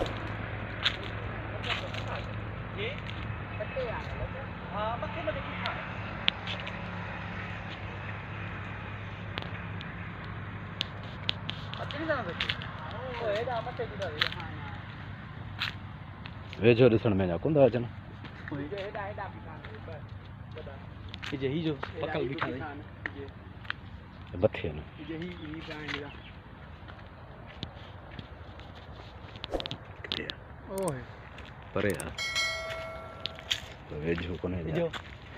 ये पत्ते आ गए। हाँ मत्थे में देखिए खाए पत्ते नहीं जाना सकते। ओ ये दा पत्ते की दे हां वे जो दिसण में जाको दा अचन कोई जो हेडा हेडा बिठाने ऊपर बता यही जो पकल बिठा दे ये बथे न यही पाएंगे ओए परे यार तो वे जो को नहीं जो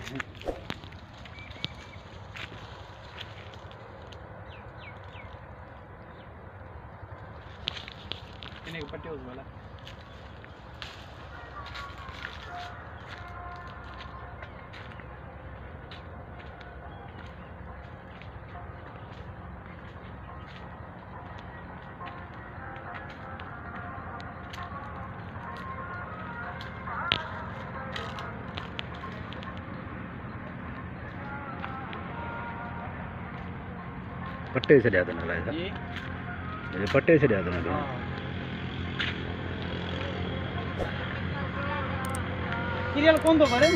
इन्हें पट्टे उस वाला पट्टे से लिया देना लाया ये पट्टे से लिया देना सीरियल कौन तो भरे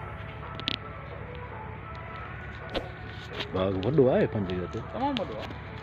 बाग वड्डो आहे पंज जो तो तमाम वड्डो आहे।